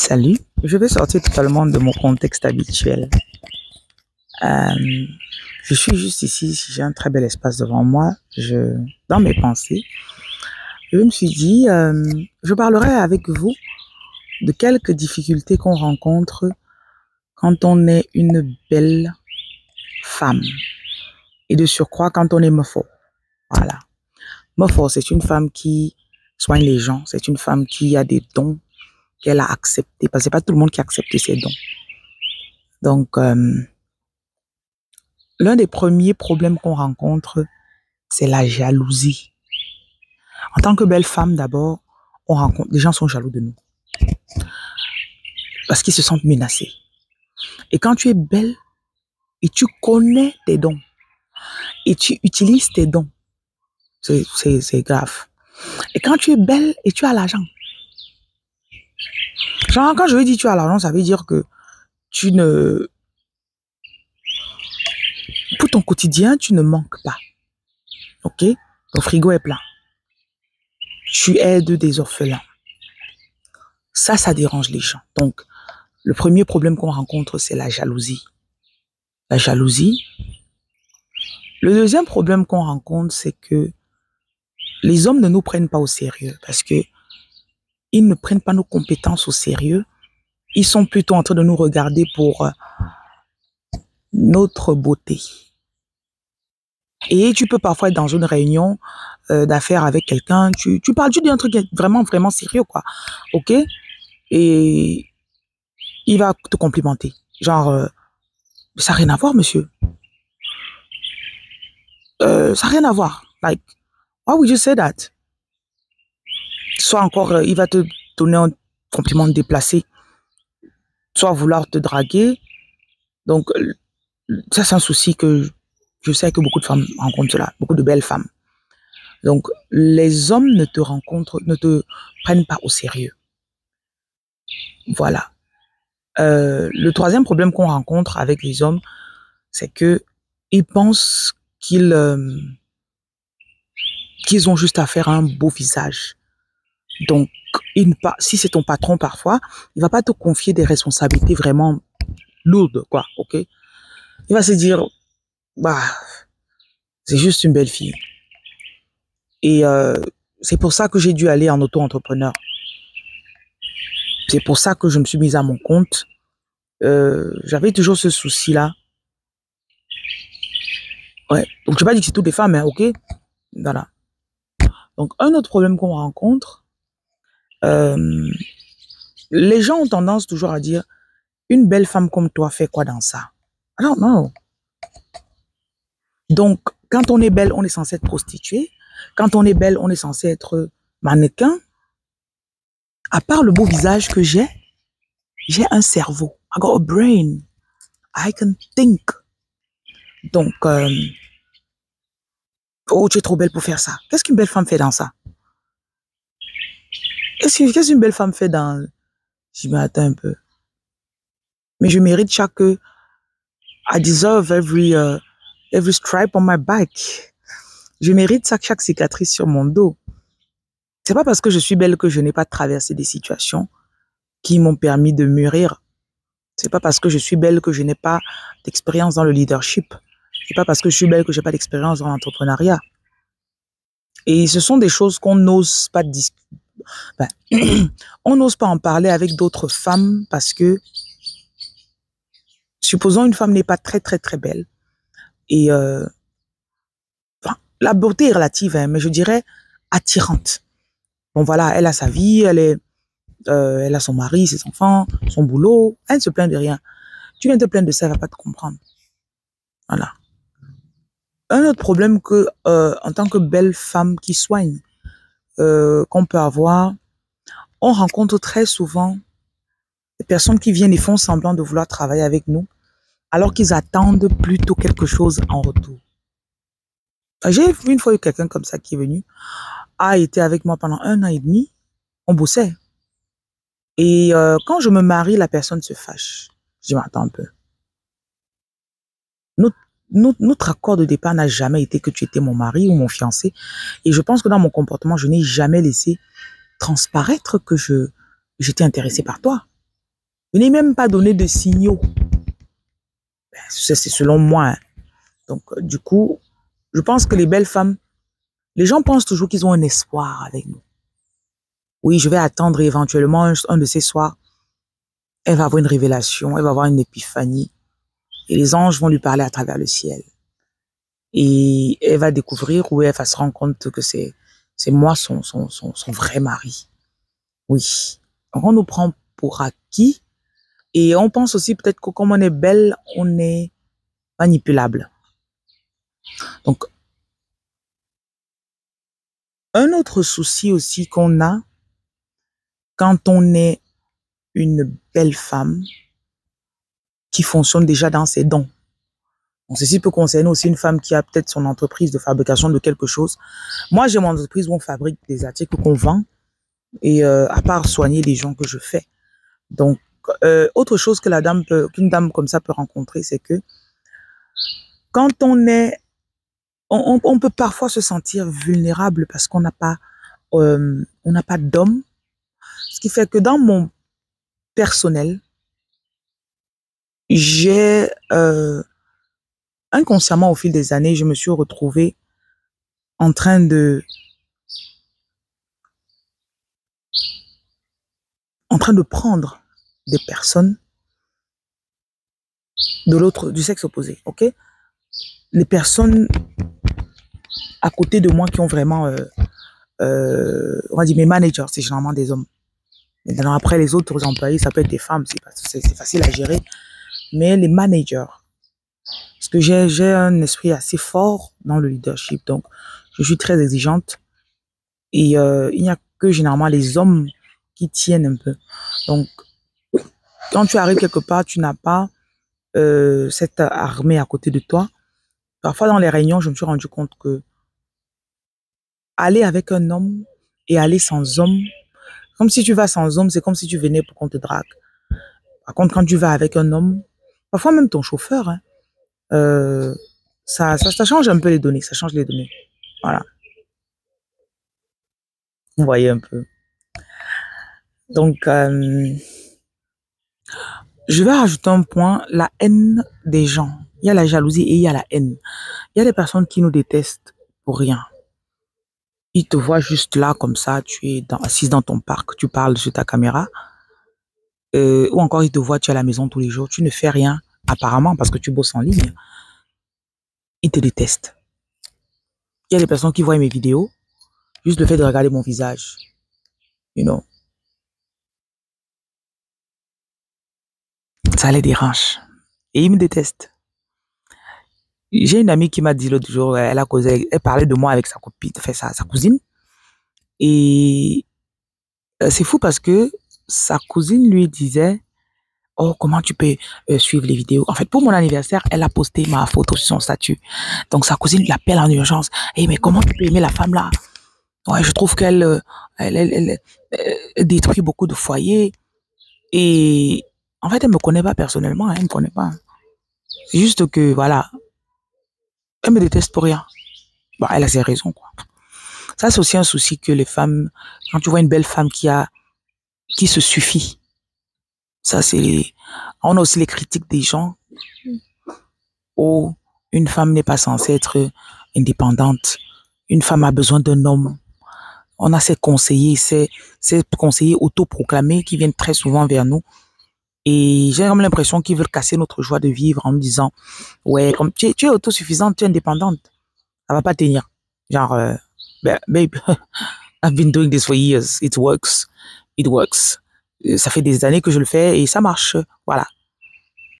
Salut, je vais sortir totalement de mon contexte habituel. Euh, je suis juste ici, j'ai un très bel espace devant moi. Dans mes pensées, je me suis dit, je parlerai avec vous de quelques difficultés qu'on rencontre quand on est une belle femme. Et de surcroît, quand on est mofo. Voilà. Mofo, c'est une femme qui soigne les gens. C'est une femme qui a des dons qu'elle a acceptés. Parce que c'est pas tout le monde qui accepte ses dons. Donc, l'un des premiers problèmes qu'on rencontre, c'est la jalousie. En tant que belle femme, d'abord, les gens sont jaloux de nous parce qu'ils se sentent menacés. Et quand tu es belle et tu connais tes dons et tu utilises tes dons, c'est grave. Et quand tu es belle et tu as l'argent, genre quand je veux dire tu as l'argent, ça veut dire que pour ton quotidien, tu ne manques pas. Ok? Ton frigo est plein. Tu aides des orphelins. Ça dérange les gens. Donc, le premier problème qu'on rencontre, c'est la jalousie. La jalousie. Le deuxième problème qu'on rencontre, c'est que les hommes ne nous prennent pas au sérieux parce que ils ne prennent pas nos compétences au sérieux. Ils sont plutôt en train de nous regarder pour notre beauté. Et tu peux parfois être dans une réunion d'affaires avec quelqu'un, tu parles juste d'un truc vraiment, vraiment sérieux, quoi. OK? Et il va te complimenter. Genre, ça n'a rien à voir, monsieur. Ça n'a rien à voir. Like, why would you say that? Soit encore, il va te donner un compliment déplacé, soit vouloir te draguer. Donc, ça, c'est un souci que je sais que beaucoup de femmes rencontrent cela, beaucoup de belles femmes. Donc, les hommes ne te prennent pas au sérieux. Voilà. Le troisième problème qu'on rencontre avec les hommes, c'est que ils pensent qu'ils ont juste à faire un beau visage. Donc, si c'est ton patron parfois, il va pas te confier des responsabilités vraiment lourdes, quoi, ok? Il va se dire, bah, c'est juste une belle fille. Et c'est pour ça que j'ai dû aller en auto-entrepreneur. C'est pour ça que je me suis mise à mon compte. J'avais toujours ce souci-là. Ouais. Donc, je n'ai pas dit que c'est toutes les femmes, hein, ok? Voilà. Donc, un autre problème qu'on rencontre, les gens ont tendance toujours à dire, une belle femme comme toi fait quoi dans ça? Non, non. Donc, quand on est belle, on est censé être prostituée. Quand on est belle, on est censé être mannequin. À part le beau visage que j'ai un cerveau. I got a brain. I can think. Donc, oh, tu es trop belle pour faire ça. Qu'est-ce qu'une belle femme fait dans ça? Qu'est-ce qu'une belle femme fait dans... Je m'attends un peu. Mais je mérite chaque... I deserve every stripe on my back. Je mérite chaque cicatrice sur mon dos. C'est pas parce que je suis belle que je n'ai pas traversé des situations qui m'ont permis de mûrir. C'est pas parce que je suis belle que je n'ai pas d'expérience dans le leadership. C'est pas parce que je suis belle que j'ai pas d'expérience dans l'entrepreneuriat. Et ce sont des choses qu'on n'ose pas discuter. On n'ose pas en parler avec d'autres femmes parce que, supposons une femme n'est pas très, très, très belle. Et la beauté est relative, hein, mais je dirais attirante. Bon, voilà, elle a sa vie, elle a son mari, ses enfants, son boulot. Elle ne se plaint de rien. Tu viens te plaindre de ça, elle ne va pas te comprendre. Voilà. Un autre problème que, en tant que belle femme qui soigne, qu'on peut avoir, on rencontre très souvent des personnes qui viennent et font semblant de vouloir travailler avec nous, alors qu'ils attendent plutôt quelque chose en retour. J'ai vu une fois quelqu'un comme ça qui est venu, a été avec moi pendant 1 an et demi, on bossait. Et quand je me marie, la personne se fâche. Je dis, mais attends un peu. Notre accord de départ n'a jamais été que tu étais mon mari ou mon fiancé. Et je pense que dans mon comportement, je n'ai jamais laissé transparaître que j'étais intéressée par toi. Venez même pas donner de signaux. C'est selon moi, hein. Donc, du coup, je pense que les belles femmes, les gens pensent toujours qu'ils ont un espoir avec nous. Oui, je vais attendre éventuellement un de ces soirs. Elle va avoir une révélation, elle va avoir une épiphanie. Et les anges vont lui parler à travers le ciel. Et elle va découvrir ou elle va se rendre compte que c'est moi son vrai mari. Oui. Donc on nous prend pour acquis et on pense aussi peut-être que comme on est belle, on est manipulable. Donc, un autre souci aussi qu'on a quand on est une belle femme qui fonctionne déjà dans ses dons. Donc, ceci peut concerner aussi une femme qui a peut-être son entreprise de fabrication de quelque chose. Moi, j'ai mon entreprise où on fabrique des articles qu'on vend et à part soigner les gens que je fais. Donc, autre chose que qu'une dame comme ça peut rencontrer, c'est que quand on peut parfois se sentir vulnérable parce qu'on n'a pas, on n'a pas d'homme. Ce qui fait que dans mon personnel, j'ai inconsciemment au fil des années, je me suis retrouvée en train de prendre des personnes du sexe opposé, ok? Les personnes à côté de moi qui ont vraiment, on va dire mes managers, c'est généralement des hommes. Maintenant, après les autres employés, ça peut être des femmes, c'est facile à gérer. Mais les managers, parce que j'ai un esprit assez fort dans le leadership, donc je suis très exigeante et il n'y a que généralement les hommes qui tiennent un peu. Donc, quand tu arrives quelque part, tu n'as pas cette armée à côté de toi. Parfois, dans les réunions, je me suis rendu compte que aller avec un homme et aller sans homme, comme si tu vas sans homme, c'est comme si tu venais pour qu'on te drague. Par contre, quand tu vas avec un homme, parfois même ton chauffeur, hein, euh, ça change un peu les données, ça change les données. Voilà, vous voyez un peu. Donc, je vais rajouter un point, la haine des gens. Il y a la jalousie et il y a la haine. Il y a des personnes qui nous détestent pour rien. Ils te voient juste là, comme ça, tu es assise dans ton parc, tu parles sur ta caméra. Ou encore, ils te voient, tu es à la maison tous les jours, tu ne fais rien, apparemment, parce que tu bosses en ligne. Ils te détestent. Il y a des personnes qui voient mes vidéos, juste le fait de regarder mon visage, you know, ça les dérange. Et ils me détestent. J'ai une amie qui m'a dit l'autre jour, elle parlait de moi avec sa copine, enfin sa cousine. Et c'est fou parce que sa cousine lui disait, oh, comment tu peux suivre les vidéos? En fait, pour mon anniversaire, elle a posté ma photo sur son statut. Donc sa cousine lui appelle en urgence. Hey, mais comment tu peux aimer la femme là? Ouais, je trouve qu'elle elle détruit beaucoup de foyers. Et en fait, elle me connaît pas personnellement, hein, elle me connaît pas. C'est juste que, voilà, elle me déteste pour rien. Bon, elle a ses raisons, quoi. Ça, c'est aussi un souci que les femmes, quand tu vois une belle femme qui se suffit, ça, on a aussi les critiques des gens où une femme n'est pas censée être indépendante. Une femme a besoin d'un homme. On a ces conseillers autoproclamés qui viennent très souvent vers nous. Et j'ai comme l'impression qu'ils veulent casser notre joie de vivre en nous disant, ouais, comme tu es autosuffisante, tu es indépendante. Ça va pas tenir. Genre, babe, I've been doing this for years. It works. It works. Ça fait des années que je le fais et ça marche. Voilà.